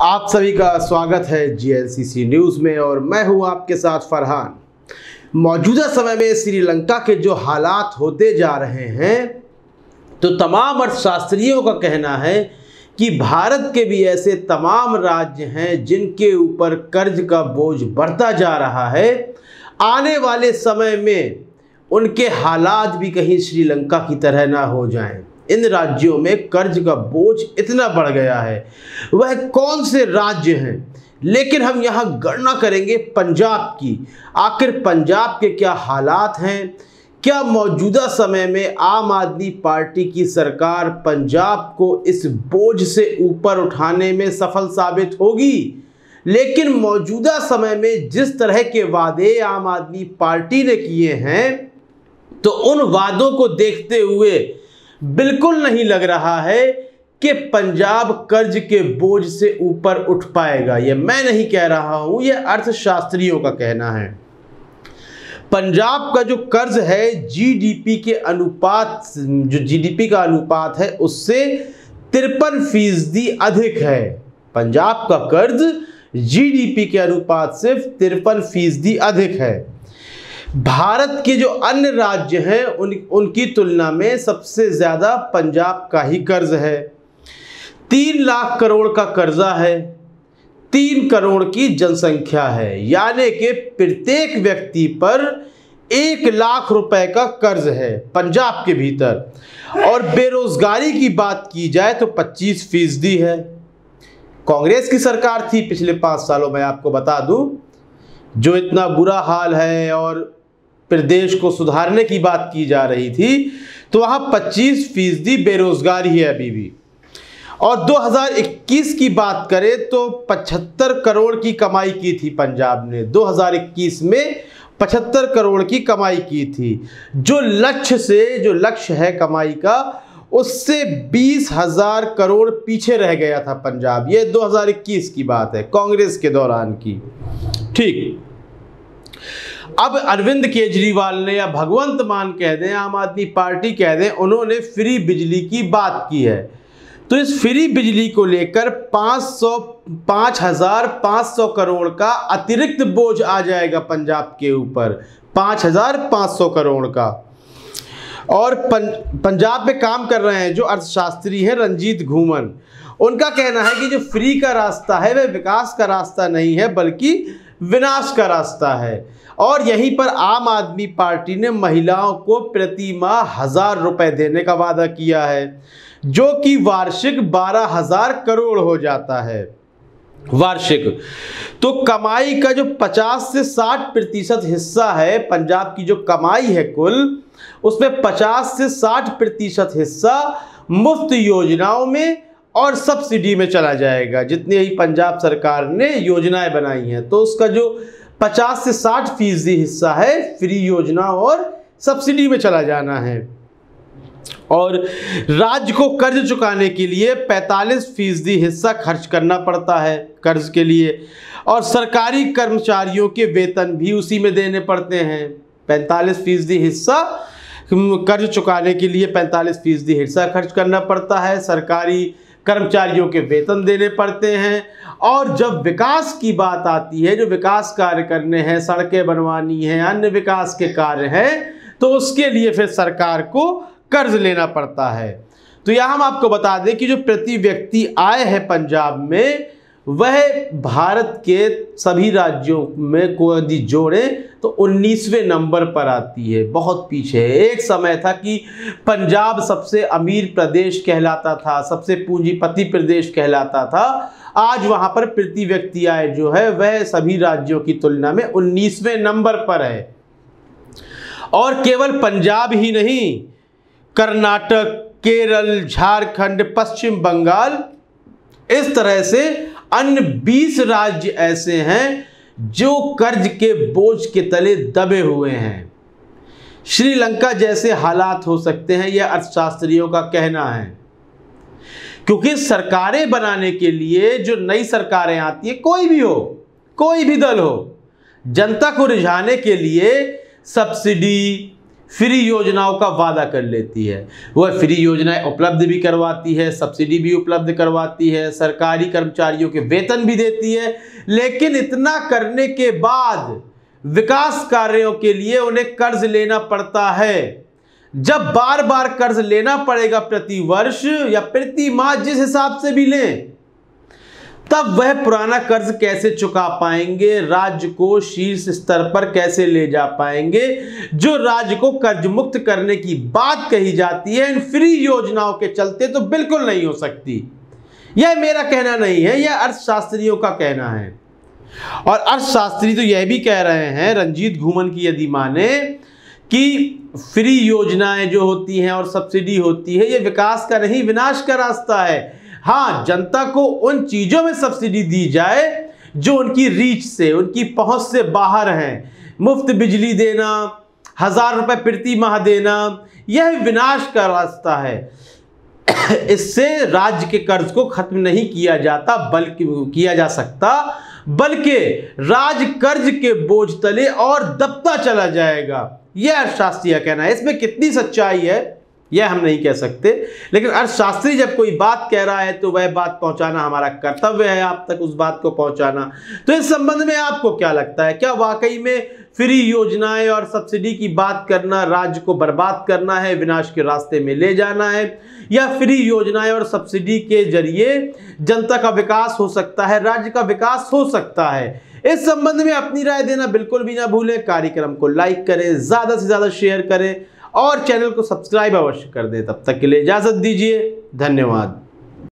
आप सभी का स्वागत है GNCC न्यूज़ में और मैं हूं आपके साथ फरहान। मौजूदा समय में श्रीलंका के जो हालात होते जा रहे हैं तो तमाम अर्थशास्त्रियों का कहना है कि भारत के भी ऐसे तमाम राज्य हैं जिनके ऊपर कर्ज का बोझ बढ़ता जा रहा है। आने वाले समय में उनके हालात भी कहीं श्रीलंका की तरह ना हो जाएं। इन राज्यों में कर्ज का बोझ इतना बढ़ गया है। वह कौन से राज्य हैं, लेकिन हम यहाँ गणना करेंगे पंजाब की। आखिर पंजाब के क्या हालात हैं, क्या मौजूदा समय में आम आदमी पार्टी की सरकार पंजाब को इस बोझ से ऊपर उठाने में सफल साबित होगी। लेकिन मौजूदा समय में जिस तरह के वादे आम आदमी पार्टी ने किए हैं तो उन वादों को देखते हुए बिल्कुल नहीं लग रहा है कि पंजाब कर्ज के बोझ से ऊपर उठ पाएगा। यह मैं नहीं कह रहा हूं, यह अर्थशास्त्रियों का कहना है। पंजाब का जो कर्ज है जीडीपी के अनुपात, जो जीडीपी का अनुपात है उससे 53% अधिक है। पंजाब का कर्ज जीडीपी के अनुपात से 53% अधिक है। भारत के जो अन्य राज्य हैं उनकी तुलना में सबसे ज़्यादा पंजाब का ही कर्ज है। 3 लाख करोड़ का कर्जा है, 3 करोड़ की जनसंख्या है, यानी कि प्रत्येक व्यक्ति पर 1 लाख रुपए का कर्ज है पंजाब के भीतर। और बेरोजगारी की बात की जाए तो 25% है। कांग्रेस की सरकार थी पिछले 5 सालों में, आपको बता दूं, जो इतना बुरा हाल है और प्रदेश को सुधारने की बात की जा रही थी, तो वहाँ 25% बेरोजगारी है अभी भी। और 2021 की बात करें तो 75 करोड़ की कमाई की थी पंजाब ने। 2021 में 75 करोड़ की कमाई की थी। जो लक्ष्य है कमाई का, उससे 20,000 करोड़ पीछे रह गया था पंजाब। ये 2021 की बात है, कांग्रेस के दौरान की। ठीक, अब अरविंद केजरीवाल ने या भगवंत मान कह दें, आम आदमी पार्टी कह दें, उन्होंने फ्री बिजली की बात की है। तो इस फ्री बिजली को लेकर 5,500 करोड़ का अतिरिक्त बोझ आ जाएगा पंजाब के ऊपर, 5,500 करोड़ का। और पंजाब में काम कर रहे हैं जो अर्थशास्त्री हैं रंजीत घूमन, उनका कहना है कि जो फ्री का रास्ता है वह विकास का रास्ता नहीं है बल्कि विनाश का रास्ता है। और यहीं पर आम आदमी पार्टी ने महिलाओं को प्रति माह 1,000 रुपए देने का वादा किया है, जो कि वार्षिक 12,000 करोड़ हो जाता है वार्षिक। तो कमाई का जो 50 से 60% हिस्सा है, पंजाब की जो कमाई है कुल, उसमें 50 से 60% हिस्सा मुफ्त योजनाओं में और सब्सिडी में चला जाएगा। जितनी ही पंजाब सरकार ने योजनाएं बनाई हैं तो उसका जो 50 से 60% हिस्सा है फ्री योजना और सब्सिडी में चला जाना है। और राज्य को कर्ज चुकाने के लिए 45% हिस्सा खर्च करना पड़ता है कर्ज के लिए। और सरकारी कर्मचारियों के वेतन भी उसी में देने पड़ते हैं। 45% हिस्सा कर्ज चुकाने के लिए 45% हिस्सा खर्च करना पड़ता है। सरकारी कर्मचारियों के वेतन देने पड़ते हैं। और जब विकास की बात आती है, जो विकास कार्य करने हैं, सड़कें बनवानी हैं, अन्य विकास के कार्य हैं, तो उसके लिए फिर सरकार को कर्ज लेना पड़ता है। तो यहाँ हम आपको बता दें कि जो प्रति व्यक्ति आय है पंजाब में, वह भारत के सभी राज्यों में को यदि जोड़े तो 19वें नंबर पर आती है, बहुत पीछे है। एक समय था कि पंजाब सबसे अमीर प्रदेश कहलाता था, सबसे पूंजीपति प्रदेश कहलाता था। आज वहां पर प्रति व्यक्ति आय जो है वह सभी राज्यों की तुलना में 19वें नंबर पर है। और केवल पंजाब ही नहीं, कर्नाटक, केरल, झारखंड, पश्चिम बंगाल, इस तरह से अन्य 20 राज्य ऐसे हैं जो कर्ज के बोझ के तले दबे हुए हैं। श्रीलंका जैसे हालात हो सकते हैं, यह अर्थशास्त्रियों का कहना है। क्योंकि सरकारें बनाने के लिए जो नई सरकारें आती है, कोई भी हो, कोई भी दल हो, जनता को रिझाने के लिए सब्सिडी, फ्री योजनाओं का वादा कर लेती है। वह फ्री योजनाएं उपलब्ध भी करवाती है, सब्सिडी भी उपलब्ध करवाती है, सरकारी कर्मचारियों के वेतन भी देती है, लेकिन इतना करने के बाद विकास कार्यों के लिए उन्हें कर्ज लेना पड़ता है। जब बार बार कर्ज लेना पड़ेगा प्रति वर्ष या प्रति माह, जिस हिसाब से भी लें, तब वह पुराना कर्ज कैसे चुका पाएंगे, राज्य को शीर्ष स्तर पर कैसे ले जा पाएंगे। जो राज्य को कर्ज मुक्त करने की बात कही जाती है इन फ्री योजनाओं के चलते, तो बिल्कुल नहीं हो सकती। यह मेरा कहना नहीं है, यह अर्थशास्त्रियों का कहना है। और अर्थशास्त्री तो यह भी कह रहे हैं, रंजीत घूमन की यदि माने, कि फ्री योजनाएं जो होती हैं और सब्सिडी होती है, यह विकास का नहीं विनाश का रास्ता है। हाँ, जनता को उन चीजों में सब्सिडी दी जाए जो उनकी रीच से, उनकी पहुंच से बाहर हैं। मुफ्त बिजली देना, 1000 रुपए प्रति माह देना, यह विनाश का रास्ता है। इससे राज्य के कर्ज को खत्म नहीं किया जाता, बल्कि किया जा सकता, बल्कि राज्य कर्ज के बोझ तले और दबता चला जाएगा। यह अर्थशास्त्री का कहना है। इसमें कितनी सच्चाई है यह हम नहीं कह सकते, लेकिन अर्थशास्त्री जब कोई बात कह रहा है तो वह बात पहुंचाना हमारा कर्तव्य है, आप तक उस बात को पहुंचाना। तो इस संबंध में आपको क्या लगता है, क्या वाकई में फ्री योजनाएं और सब्सिडी की बात करना राज्य को बर्बाद करना है, विनाश के रास्ते में ले जाना है, या फ्री योजनाएं और सब्सिडी के जरिए जनता का विकास हो सकता है, राज्य का विकास हो सकता है? इस संबंध में अपनी राय देना बिल्कुल भी ना भूलें। कार्यक्रम को लाइक करें, ज्यादा से ज्यादा शेयर करें और चैनल को सब्सक्राइब अवश्य कर दें। तब तक के लिए इजाजत दीजिए, धन्यवाद।